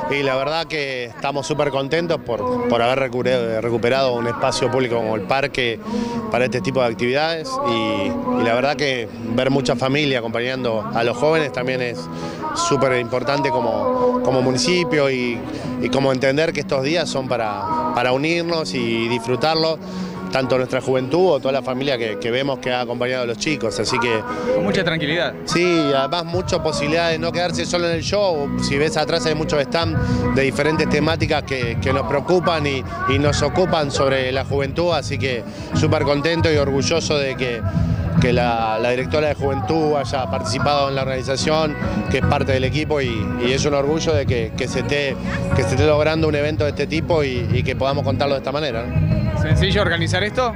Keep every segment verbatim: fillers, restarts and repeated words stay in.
y la verdad que estamos súper contentos por, por haber recuperado, recuperado un espacio público como el parque para este tipo de actividades y, y la verdad que ver mucha familia acompañando a los jóvenes también es súper importante como, como municipio y, y como entender que estos días son para, para unirnos y disfrutarlo, tanto nuestra juventud o toda la familia que, que vemos que ha acompañado a los chicos, así que... Con mucha tranquilidad. Sí, además mucha posibilidad de no quedarse solo en el show. Si ves atrás hay muchos stands de diferentes temáticas que, que nos preocupan y, y nos ocupan sobre la juventud, así que súper contento y orgulloso de que, que la, la directora de Juventud haya participado en la organización, que es parte del equipo y, y es un orgullo de que, que, se esté, que se esté logrando un evento de este tipo y, y que podamos contarlo de esta manera, ¿no? ¿Sencillo organizar esto?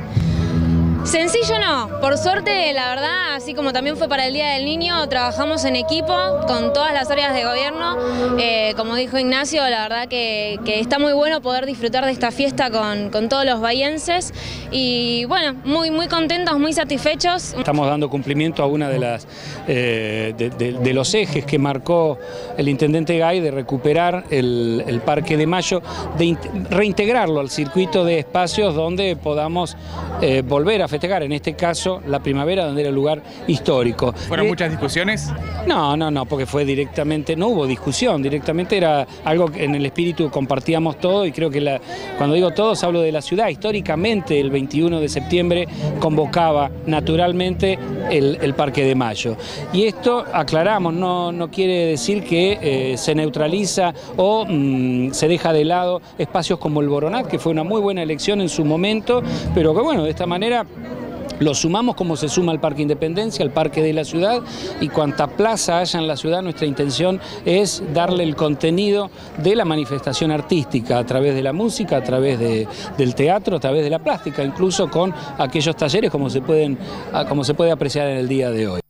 Sencillo no, por suerte la verdad, así como también fue para el Día del Niño, trabajamos en equipo con todas las áreas de gobierno, eh, como dijo Ignacio, la verdad que, que está muy bueno poder disfrutar de esta fiesta con, con todos los bahienses y bueno, muy, muy contentos, muy satisfechos. Estamos dando cumplimiento a una de las eh, de, de, de los ejes que marcó el intendente Gay de recuperar el, el Parque de Mayo, de reintegrarlo al circuito de espacios donde podamos eh, volver a festejar, en este caso la primavera, donde era el lugar histórico. ¿Fueron eh, muchas discusiones? No, no, no, porque fue directamente, no hubo discusión, directamente era algo que en el espíritu compartíamos todo y creo que la, cuando digo todos hablo de la ciudad. Históricamente el veintiuno de septiembre convocaba naturalmente el, el Parque de Mayo. Y esto, aclaramos, no, no quiere decir que eh, se neutraliza o mmm, se deja de lado espacios como el Boronat, que fue una muy buena elección en su momento, pero que bueno, de esta manera lo sumamos como se suma al Parque Independencia, al Parque de la Ciudad, y cuanta plaza haya en la ciudad, nuestra intención es darle el contenido de la manifestación artística a través de la música, a través de, del teatro, a través de la plástica, incluso con aquellos talleres como se pueden, como se puede apreciar en el día de hoy.